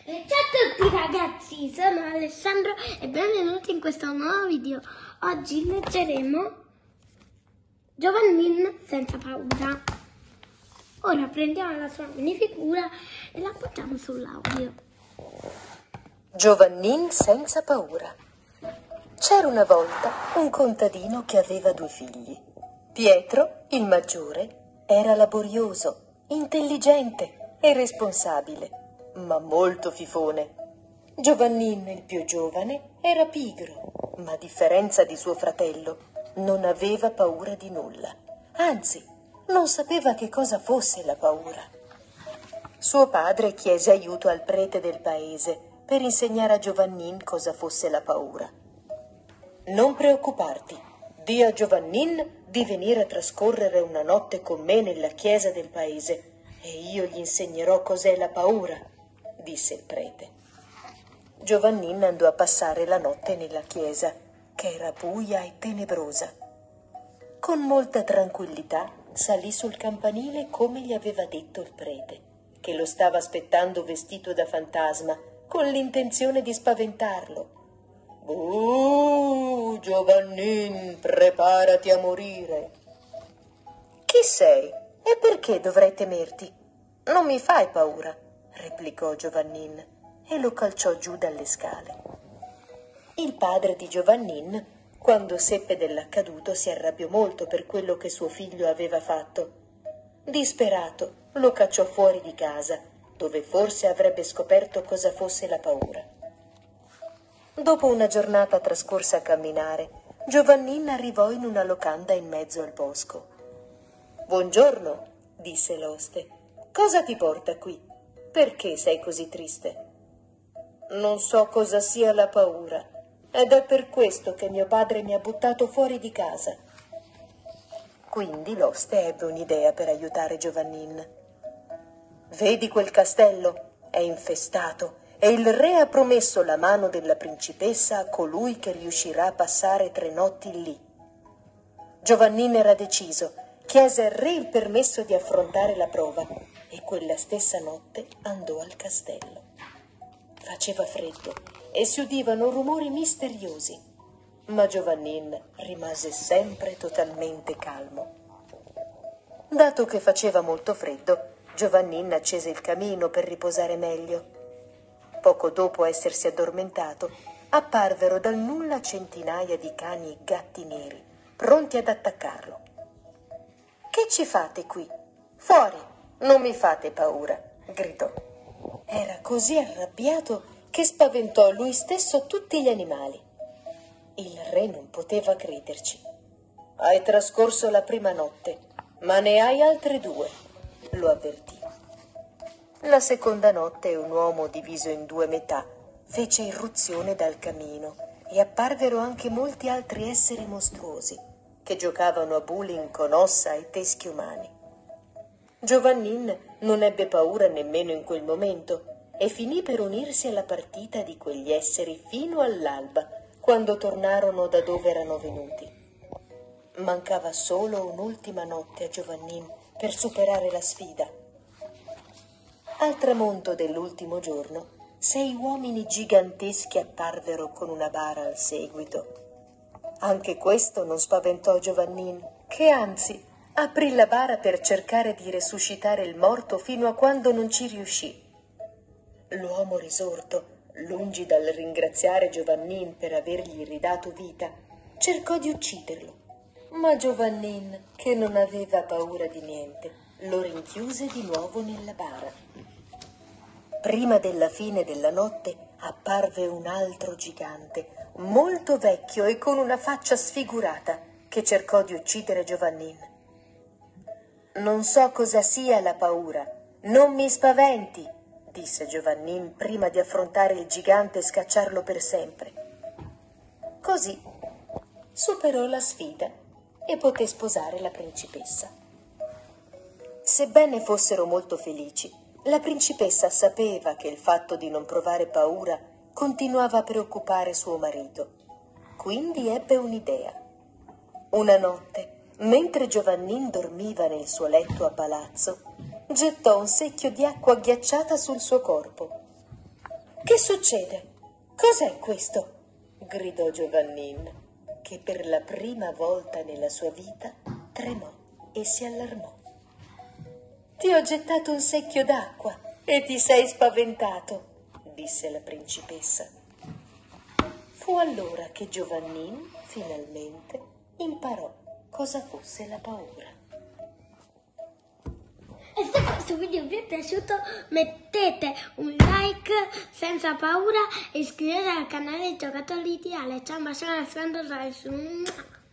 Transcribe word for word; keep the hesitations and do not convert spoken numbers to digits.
Ciao a tutti ragazzi, sono Alessandro e benvenuti in questo nuovo video. Oggi leggeremo Giovannin senza paura. Ora prendiamo la sua minifigura e la appoggiamo sull'audio. Giovannin senza paura. C'era una volta un contadino che aveva due figli. Pietro, il maggiore, era laborioso, intelligente e responsabile, ma molto fifone. Giovannin, il più giovane, era pigro, ma a differenza di suo fratello, non aveva paura di nulla. Anzi, non sapeva che cosa fosse la paura. Suo padre chiese aiuto al prete del paese per insegnare a Giovannin cosa fosse la paura. Non preoccuparti, di a Giovannin di venire a trascorrere una notte con me nella chiesa del paese e io gli insegnerò cos'è la paura, disse il prete. Giovannin andò a passare la notte nella chiesa, che era buia e tenebrosa. Con molta tranquillità salì sul campanile come gli aveva detto il prete, che lo stava aspettando vestito da fantasma, con l'intenzione di spaventarlo. «Buh, Giovannin, preparati a morire!» «Chi sei? E perché dovrei temerti? Non mi fai paura!» replicò Giovannin e lo calciò giù dalle scale. Il padre di Giovannin, quando seppe dell'accaduto, si arrabbiò molto per quello che suo figlio aveva fatto. Disperato, lo cacciò fuori di casa, dove forse avrebbe scoperto cosa fosse la paura. Dopo una giornata trascorsa a camminare, Giovannin arrivò in una locanda in mezzo al bosco. «Buongiorno», disse l'oste. «Cosa ti porta qui? Perché sei così triste?» «Non so cosa sia la paura, ed è per questo che mio padre mi ha buttato fuori di casa». Quindi l'oste ebbe un'idea per aiutare Giovannin. «Vedi quel castello? È infestato e il re ha promesso la mano della principessa a colui che riuscirà a passare tre notti lì». Giovannin era deciso, chiese al re il permesso di affrontare la prova e quella stessa notte andò al castello. Faceva freddo e si udivano rumori misteriosi, ma Giovannin rimase sempre totalmente calmo. Dato che faceva molto freddo, Giovannin accese il camino per riposare meglio. Poco dopo essersi addormentato, apparvero dal nulla centinaia di cani e gatti neri, pronti ad attaccarlo. «Che ci fate qui? Fuori! Non mi fate paura!» gridò. Era così arrabbiato che spaventò lui stesso tutti gli animali. Il re non poteva crederci. «Hai trascorso la prima notte, ma ne hai altre due», lo avvertì. La seconda notte un uomo diviso in due metà fece irruzione dal camino e apparvero anche molti altri esseri mostruosi che giocavano a bowling con ossa e teschi umani. Giovannin non ebbe paura nemmeno in quel momento e finì per unirsi alla partita di quegli esseri fino all'alba, quando tornarono da dove erano venuti. Mancava solo un'ultima notte a Giovannin per superare la sfida. Al tramonto dell'ultimo giorno, sei uomini giganteschi apparvero con una bara al seguito. Anche questo non spaventò Giovannin, che anzi aprì la bara per cercare di resuscitare il morto fino a quando non ci riuscì. L'uomo risorto, lungi dal ringraziare Giovannin per avergli ridato vita, cercò di ucciderlo, ma Giovannin, che non aveva paura di niente, lo rinchiuse di nuovo nella bara. Prima della fine della notte apparve un altro gigante, molto vecchio e con una faccia sfigurata, che cercò di uccidere Giovannin. «Non so cosa sia la paura, non mi spaventi», disse Giovannin prima di affrontare il gigante e scacciarlo per sempre. Così superò la sfida e poté sposare la principessa. Sebbene fossero molto felici, la principessa sapeva che il fatto di non provare paura continuava a preoccupare suo marito. Quindi ebbe un'idea. Una notte, mentre Giovannin dormiva nel suo letto a palazzo, gettò un secchio di acqua ghiacciata sul suo corpo. Che succede? Cos'è questo? Gridò Giovannin, che per la prima volta nella sua vita tremò e si allarmò. Ti ho gettato un secchio d'acqua e ti sei spaventato, disse la principessa. Fu allora che Giovannin finalmente imparò cosa fosse la paura. E se questo video vi è piaciuto mettete un like senza paura e iscrivetevi al canale Giocattoli di Ale. Ciao, un bacione a Sandro.